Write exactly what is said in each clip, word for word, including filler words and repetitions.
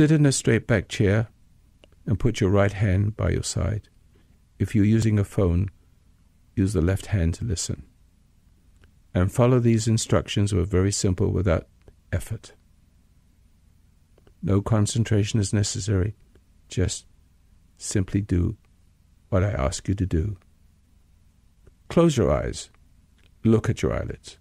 Sit in a straight back chair and put your right hand by your side. If you're using a phone, use the left hand to listen. And follow these instructions, which are very simple without effort. No concentration is necessary. Just simply do what I ask you to do. Close your eyes. Look at your eyelids.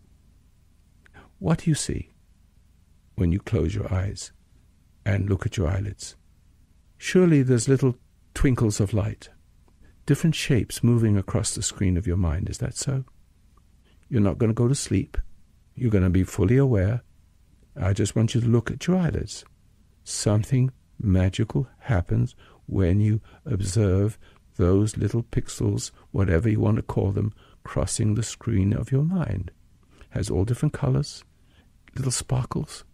What do you see when you close your eyes and look at your eyelids? Surely there's little twinkles of light, different shapes moving across the screen of your mind. Is that so? You're not going to go to sleep. You're going to be fully aware. I just want you to look at your eyelids. Something magical happens when you observe those little pixels, whatever you want to call them, crossing the screen of your mind. Has all different colors, little sparkles.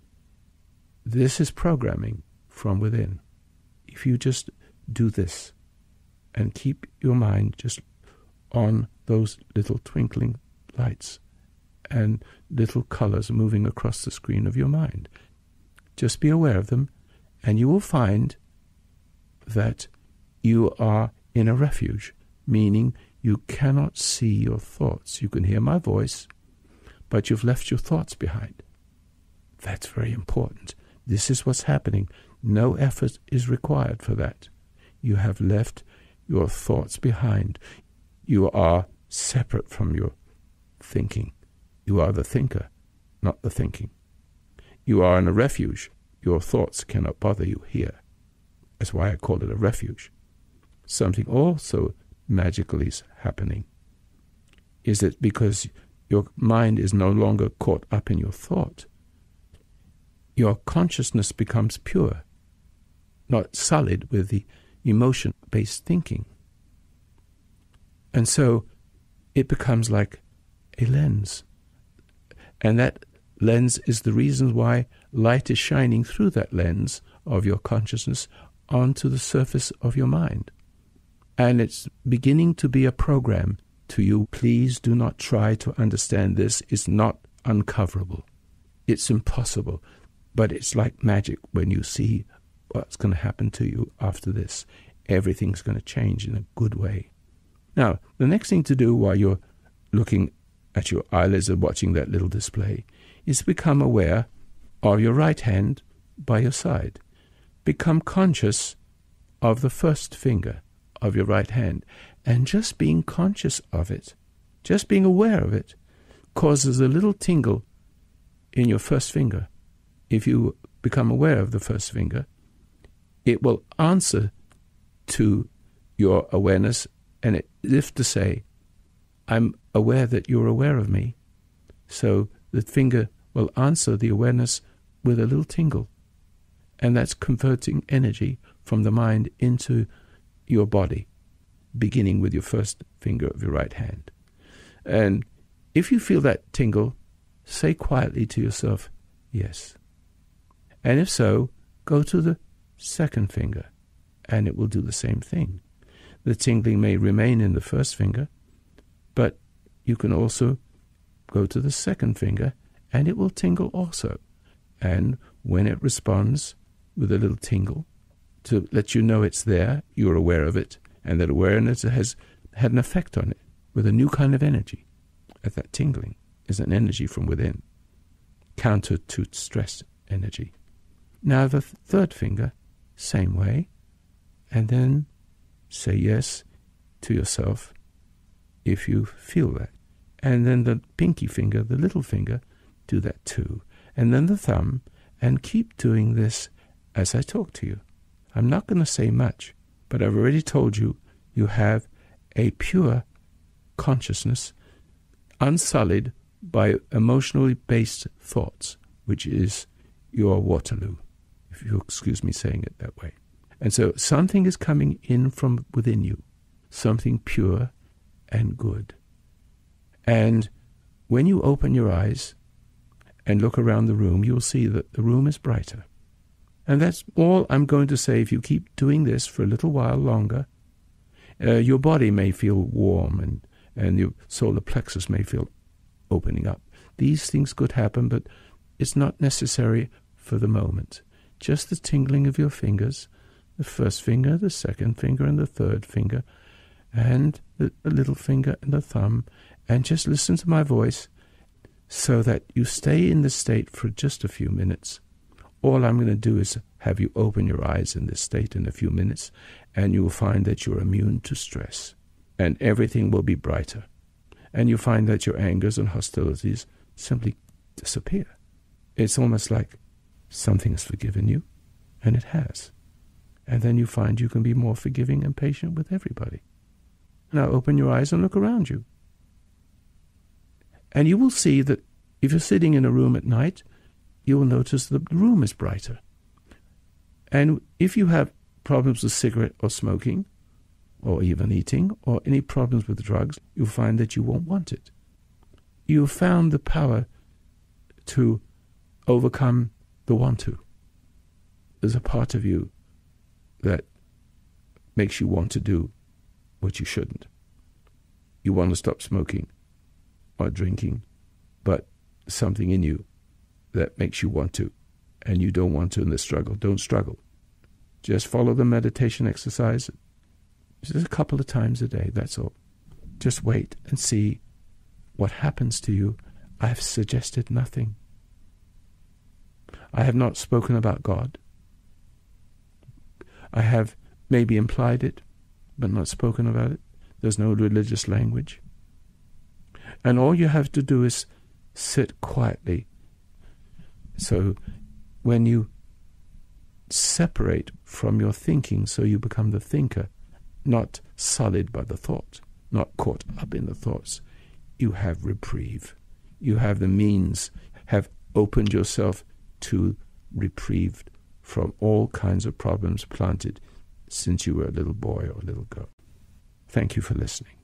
This is programming from within. If you just do this and keep your mind just on those little twinkling lights and little colors moving across the screen of your mind, just be aware of them, and you will find that you are in a refuge, meaning you cannot see your thoughts. You can hear my voice, but you've left your thoughts behind. That's very important. This is what's happening. No effort is required for that. You have left your thoughts behind. You are separate from your thinking. You are the thinker, not the thinking. You are in a refuge. Your thoughts cannot bother you here. That's why I call it a refuge. Something also magically is happening. Is it because your mind is no longer caught up in your thought? Your consciousness becomes pure, not sullied with the emotion-based thinking. And so it becomes like a lens. And that lens is the reason why light is shining through that lens of your consciousness onto the surface of your mind. And it's beginning to be a program to you. Please do not try to understand this. It's not uncoverable. It's impossible. But it's like magic when you see what's going to happen to you after this. Everything's going to change in a good way. Now, the next thing to do while you're looking at your eyelids and watching that little display is to become aware of your right hand by your side. Become conscious of the first finger of your right hand. And just being conscious of it, just being aware of it, causes a little tingle in your first finger. If you become aware of the first finger, it will answer to your awareness, and it, as if to say, I'm aware that you're aware of me. So the finger will answer the awareness with a little tingle. And that's converting energy from the mind into your body, beginning with your first finger of your right hand. And if you feel that tingle, say quietly to yourself, yes. And if so, go to the second finger, and it will do the same thing. The tingling may remain in the first finger, but you can also go to the second finger, and it will tingle also. And when it responds with a little tingle, to let you know it's there, you're aware of it, and that awareness has had an effect on it with a new kind of energy. At that tingling is an energy from within, counter to stress energy. Now the th- third finger, same way, and then say yes to yourself if you feel that. And then the pinky finger, the little finger, do that too. And then the thumb, and keep doing this as I talk to you. I'm not going to say much, but I've already told you, you have a pure consciousness, unsullied by emotionally based thoughts, which is your Waterloo, if you excuse me saying it that way. And so something is coming in from within you, something pure and good. And when you open your eyes and look around the room, you'll see that the room is brighter. And that's all I'm going to say. If you keep doing this for a little while longer, uh, your body may feel warm and, and your solar plexus may feel opening up. These things could happen, but it's not necessary for the moment. just the tingling of your fingers, the first finger, the second finger, and the third finger, and the, the little finger and the thumb, and just listen to my voice so that you stay in this state for just a few minutes. All I'm going to do is have you open your eyes in this state in a few minutes, and you will find that you're immune to stress, and everything will be brighter. And you find that your angers and hostilities simply disappear. It's almost like something has forgiven you, and it has. And then you find you can be more forgiving and patient with everybody. Now open your eyes and look around you. And you will see that if you're sitting in a room at night, you will notice the room is brighter. And if you have problems with cigarette or smoking, or even eating, or any problems with drugs, you'll find that you won't want it. You've found the power to overcome the want to. There's a part of you that makes you want to do what you shouldn't. You want to stop smoking or drinking, but something in you that makes you want to, and you don't want to in the struggle. Don't struggle. Just follow the meditation exercise just a couple of times a day, that's all. Just wait and see what happens to you. I have suggested nothing. I have not spoken about God. I have maybe implied it, but not spoken about it. There's no religious language. And all you have to do is sit quietly. So when you separate from your thinking, so you become the thinker, not sullied by the thought, not caught up in the thoughts, you have reprieve. You have the means, have opened yourself to reprieve from all kinds of problems planted since you were a little boy or a little girl. Thank you for listening.